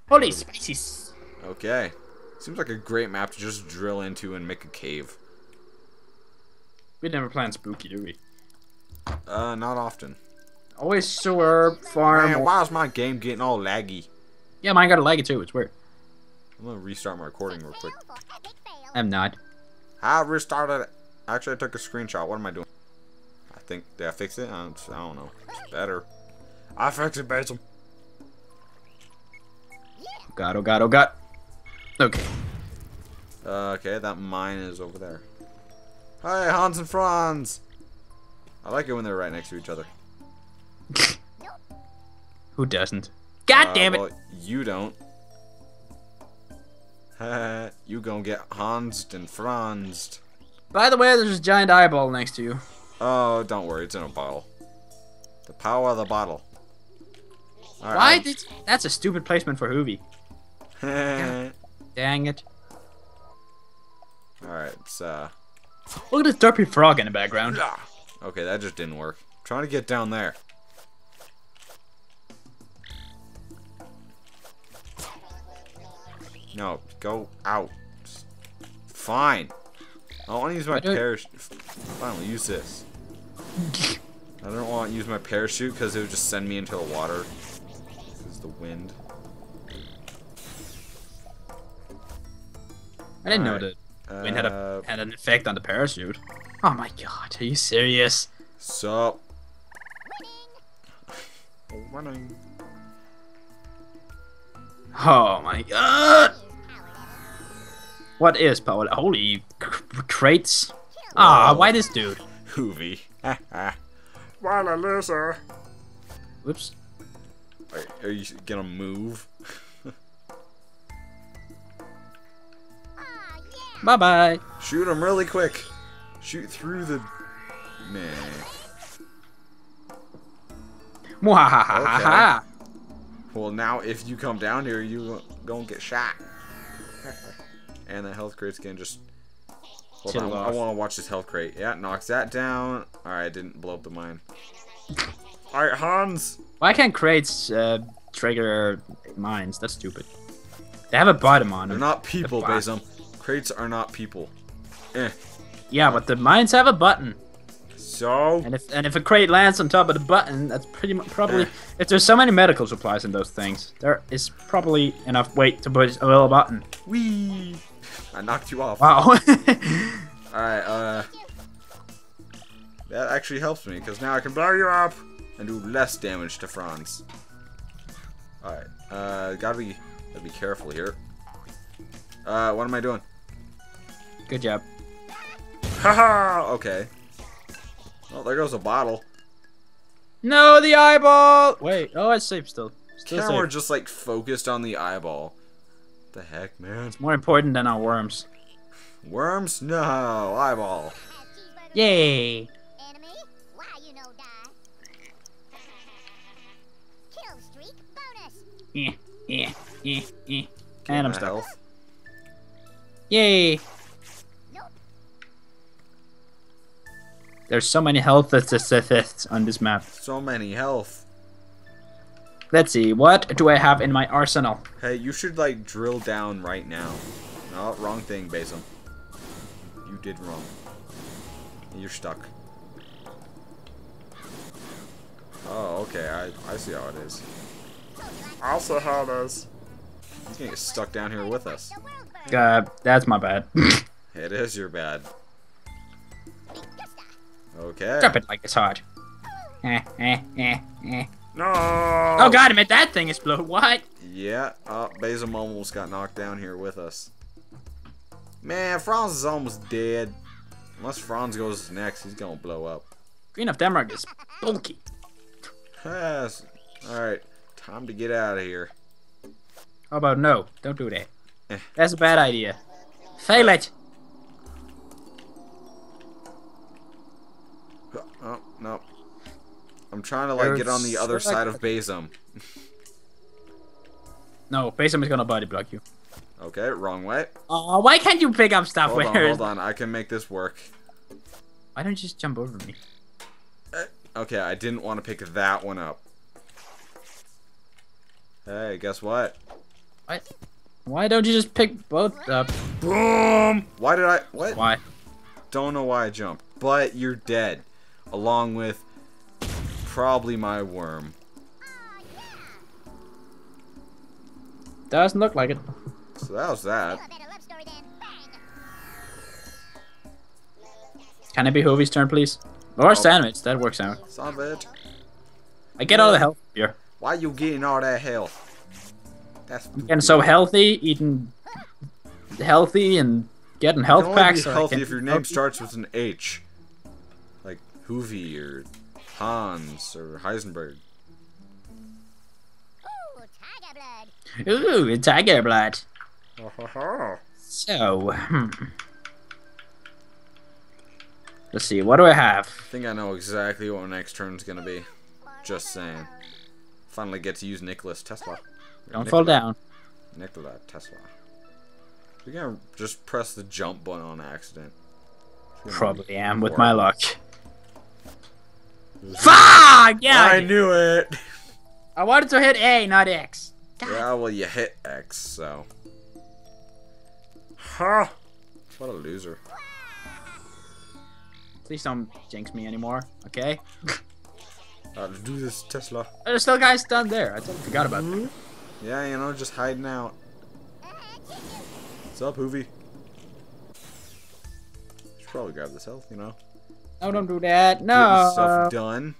Holy spices. Okay. Seems like a great map to just drill into and make a cave. We never planned spooky, do we? Not often. Always sewer, farm. Man, why is my game getting all laggy? Yeah, mine got a lag too. It's weird. I'm gonna restart my recording real quick. I'm not. I restarted it. Actually, I took a screenshot. What am I doing? I think, did I fix it? I don't know. It's better. I fixed it, Basom. God, oh god, oh god. Okay. Okay, that mine is over there. Hi, Hans and Franz. I like it when they're right next to each other. Who doesn't? God damn it! Well, you don't. You gonna get Hansed and Franzed. By the way, there's a giant eyeball next to you. Oh, don't worry, it's in a bottle. The power of the bottle. All Why right, did... That's a stupid placement for Hoovy. Dang it. Alright, it's Look at this derpy frog in the background. okay, that just didn't work. I'm trying to get down there. No, go out. Fine. I don't want to use my parachute. Finally, use this. I don't want to use my parachute because it would just send me into the water. This is the wind. I didn't know that wind had an effect on the parachute. Oh my god, are you serious? Sup? Running. Oh my god! What is power? Holy crates! Ah, why this dude? Hoovy. What a loser. Whoops. Are you gonna move? Bye bye. Shoot him really quick. Shoot through the. Man. Mwahahaha. Well, now if you come down here, you gonna get shot. And the health crate's gonna just. Hold on, I want to watch this health crate. Yeah, knocks that down. Alright, didn't blow up the mine. Alright, Hans. Why can't crates trigger mines? That's stupid. They have a bottom on them. They're not people, Basom. Crates are not people. Yeah, but the mines have a button. So. And if a crate lands on top of the button, that's pretty much probably. If there's so many medical supplies in those things, there is probably enough weight to push a little button. Whee! I knocked you off. Wow. Alright, that actually helps me, because now I can blow you up and do less damage to Franz. Alright, gotta be careful here. What am I doing? Good job. Haha! Okay. Oh, there goes a bottle. No, the eyeball! Wait, oh, it's safe still. We're just like focused on the eyeball. What the heck, man? It's more important than our worms. Worms? No, eyeball. Yay! Enemy, why you no die? Kill streak bonus. And I'm my stuck. health. Yay! There's so many health assists on this map. So many health. Let's see, what do I have in my arsenal? Hey, you should like drill down right now. No, wrong thing, Basom. You did wrong. You're stuck. Oh, okay. I see how it is. I'll see how it is. You can get stuck down here with us. That's my bad. It is your bad. Okay. Drop it like it's hard. No. Oh god, damn it, that thing exploded. What? Yeah. Basom almost got knocked down here with us. Man, Franz is almost dead. Unless Franz goes next, he's gonna blow up. Green of Denmark is bulky. Yes. Alright. Time to get out of here. How about no? Don't do that. That's a bad idea. Fail it. Oh, no. I'm trying to like get on the other side of Basom. No, Basom is gonna body block you. Okay, wrong way. Oh, why can't you pick up stuff? Hold on. I can make this work. Why don't you just jump over me? Okay, I didn't want to pick that one up. Hey, guess what? What? Why don't you just pick both up? Boom! Why did I... What? Why? Don't know why I jumped. But you're dead. Along with probably my worm. Doesn't look like it. So that was that. Can it be Hovey's turn, please? Or Sandwich, that works out. Savage. I get all the health here. Why you getting all that health? That's I'm getting so healthy, eating healthy and getting health you can only packs. be healthy if your name starts with an H. Like Hoovy or Hans or Heisenberg. Ooh, tiger blood. So, let's see, what do I have? I think I know exactly what my next turn's gonna be. Just saying. Finally get to use Nicholas Tesla. Don't fall down. Nikola Tesla. You're gonna just press the jump button on accident. Probably am with my luck. Fuck! Yeah! I knew it! I wanted to hit A, not X. God. Yeah, well, you hit X, so. Huh! What a loser. Please don't jinx me anymore, okay? Do this, Tesla. There's still guys down there. I totally forgot about that. Yeah, you know, just hiding out. What's up, Hoovy? Should probably grab this health, you know. No, don't do that. Get No. stuff done.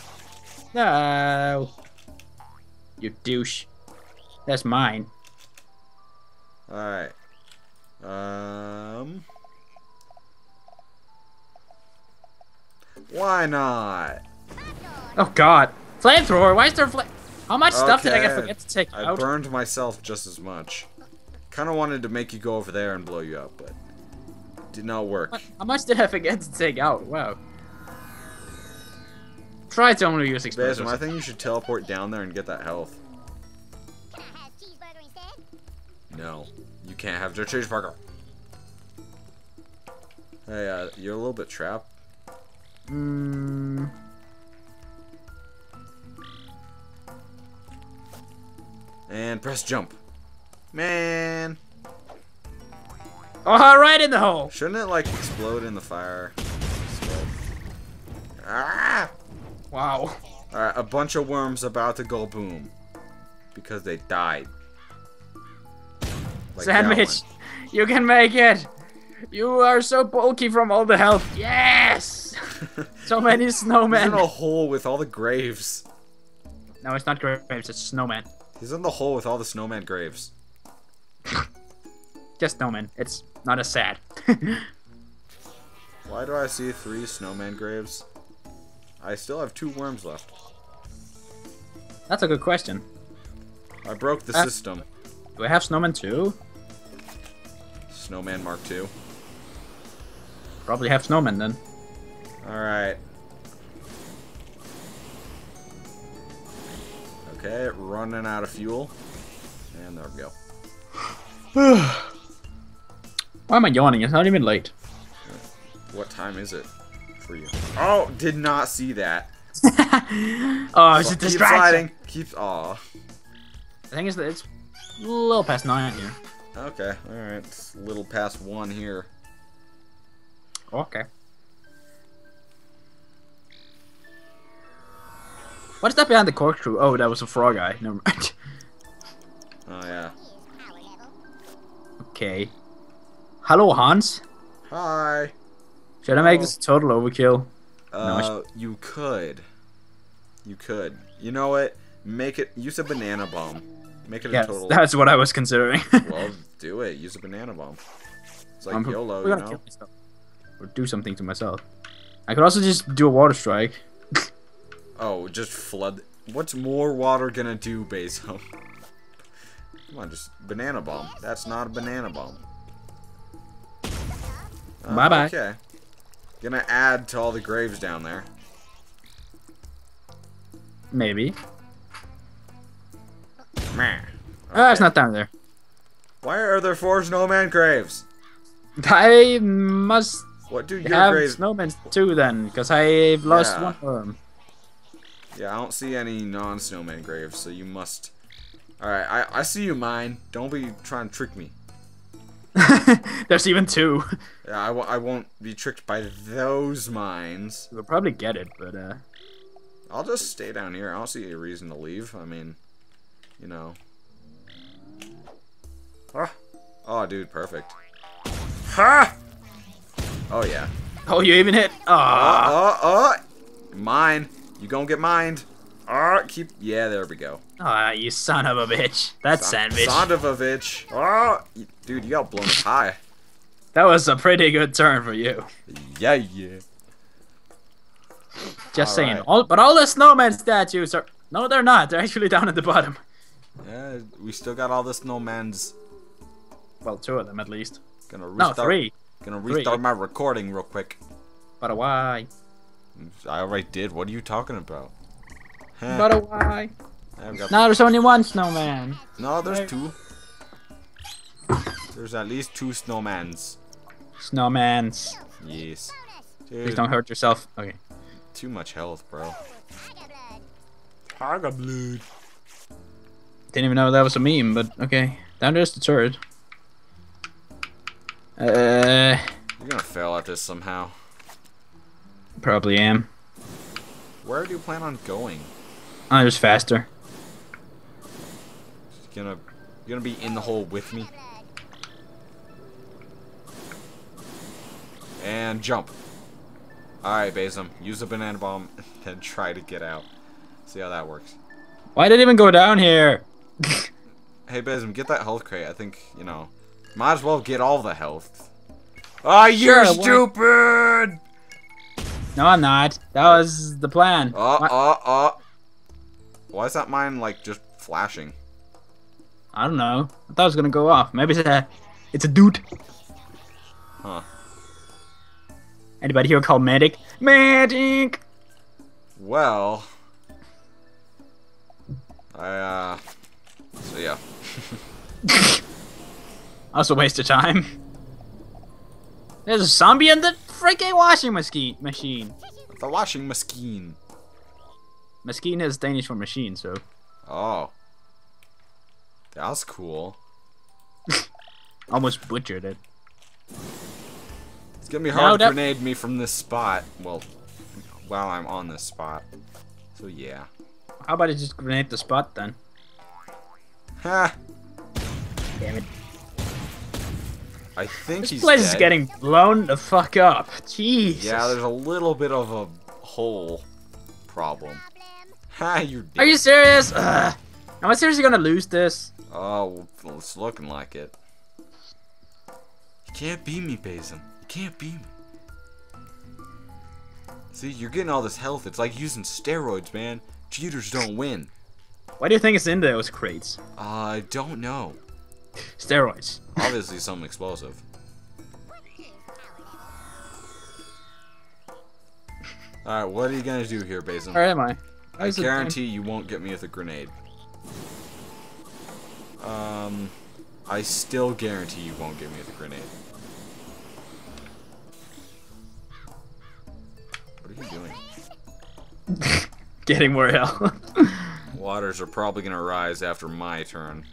No. You douche. That's mine. Alright. Why not? Oh god. Flamethrower? Why is there How much stuff did I forget to take I out? burned myself just as much. Kinda wanted to make you go over there and blow you up, but did not work. How much did I forget to take out? Wow. Try to only use explosives. Basom, I think you should teleport down there and get that health. Can I have cheeseburger instead? No, you can't have your cheeseburger. Hey, you're a little bit trapped. Hmm. And press jump. Man. Oh, right in the hole. Shouldn't it, like, explode in the fire? Ah! Wow. Alright, a bunch of worms about to go boom. Because they died. Like Sandwich, you can make it. You are so bulky from all the health. Yes! So many snowmen. He's in a hole with all the graves. No, it's not graves, it's snowman. He's in the hole with all the snowman graves. Just snowman. It's not as sad. Why do I see 3 snowman graves? I still have 2 worms left. That's a good question. I broke the system. Do I have snowman too? Snowman Mark II. Probably have snowman then. Alright. Okay, running out of fuel. And there we go. Why am I yawning? It's not even late. What time is it for you? Oh, did not see that. Oh, it's a Keep distraction. sliding. Keep. Aw. The thing is that it's a little past 9 here. Okay, alright. It's a little past 1 here. Okay. What's that behind the corkscrew? Oh, that was a frog eye. Never mind. Oh, yeah. Okay. Hello, Hans. Hi. Should I make this a total overkill? No, you could. You could. You know what? Make it. Use a banana bomb. Make it a Yes, total. that's what I was considering. Well, do it. Use a banana bomb. It's like YOLO, you know? Kill myself. Or do something to myself. I could also just do a water strike. Oh, just flood. What's more water gonna do, Basom? Come on, just banana bomb. That's not a banana bomb. Bye-bye. Okay. Gonna add to all the graves down there. Maybe. Meh. Ah, it's not down there. Why are there 4 snowman graves? I must What do your have graves? snowmen too then, because I've lost Yeah. one of them. Yeah, I don't see any non-snowman graves, so you must Alright, I see you, mine. Don't be trying to trick me. There's even two. Yeah, I won't be tricked by those mines. We'll probably get it, but I'll just stay down here. I don't see a reason to leave. I mean, you know. Oh, dude, perfect. Ha! Oh, yeah. Oh, you even hit. Mine. You gonna get mined. Yeah, there we go. Ah, you son of a bitch. That sandwich. Son of a bitch. Dude, you got blown up high. That was a pretty good turn for you. Yeah, yeah. Just saying. Right. But all the snowman statues are... No, they're not. They're actually down at the bottom. Yeah, we still got all the snowmans. Well, two of them at least. Gonna restart. No, three. Gonna restart my recording real quick. But why? I already did. What are you talking about? Huh. But why? No, there's only one snowman. No, there's two. There's at least two snowmans. Snowmans. Yes. Please Dude, don't hurt yourself. Okay. too much health, bro. Tiger blood. Tiger blood. Didn't even know that was a meme, but okay. Down there's the turret. You're gonna fail at this somehow. Probably am. Where do you plan on going? Oh, just faster. You're gonna be in the hole with me? And jump. Alright, Basom. Use a banana bomb and try to get out. See how that works. Why did it even go down here? Hey, Basom, get that health crate. I think, you know, might as well get all the health. Ah, you're Sure, stupid! No, I'm not. That was the plan. Why is that mine, like, just flashing? I don't know. I thought it was gonna go off. Maybe it's a dude. Huh. Anybody here called Medic? Medic! Well... So, yeah. Also waste of time. There's a zombie in the freaking washing machine. The washing machine. Machine is Danish for machine, so. Oh. That's cool. Almost butchered it. It's gonna be hard to grenade me from this spot. Well, while I'm on this spot. So, yeah. How about I just grenade the spot then? Ha! Damn it. I think This he's place dead. is getting blown the fuck up. Jeez. Yeah, there's a little bit of a hole problem. Ha, you're dead. Are you serious? Am I seriously gonna lose this? Oh, well, it's looking like it. You can't beat me, Basom. You can't beat me. See, you're getting all this health. It's like using steroids, man. Cheaters don't win. Why do you think it's in those crates? I don't know. Steroids. Obviously something explosive. Alright, what are you gonna do here, Basom? Where am I? I guarantee you won't get me with a grenade. I still guarantee you won't get me with a grenade. What are you doing? Getting more health. Waters are probably gonna rise after my turn.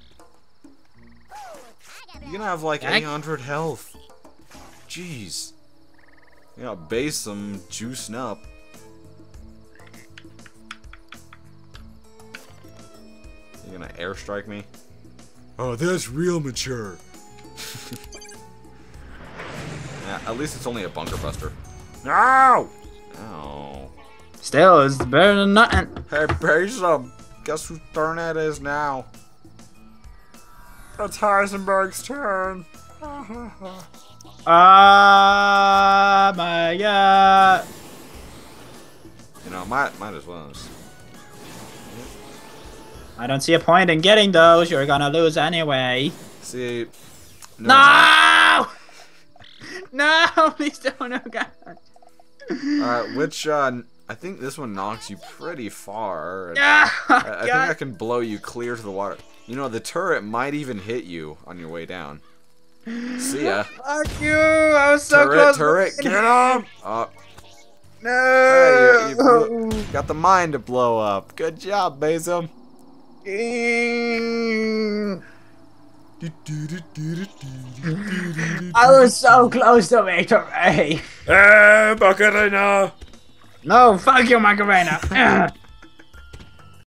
You're gonna have like 800 health. Jeez. You got Basom juicing up. You're gonna airstrike me? Oh, that's real mature. Yeah, at least it's only a bunker buster. No! Oh. Still, it's better than nothing. Hey, Basom, guess whose turn it is now? It's Heisenberg's turn. Ah, my God. You know, might as well. I don't see a point in getting those. You're gonna lose anyway. See, No! No, please don't. Oh, God. Alright, which, I think this one knocks you pretty far. Ah, I think I can blow you clear to the water. You know, the turret might even hit you on your way down. See ya. Fuck you! I was so close. Turret, get him! No! Hey, you got the mine to blow up. Good job, Basom. I was so close to victory. Macarena! No, fuck you, Macarena.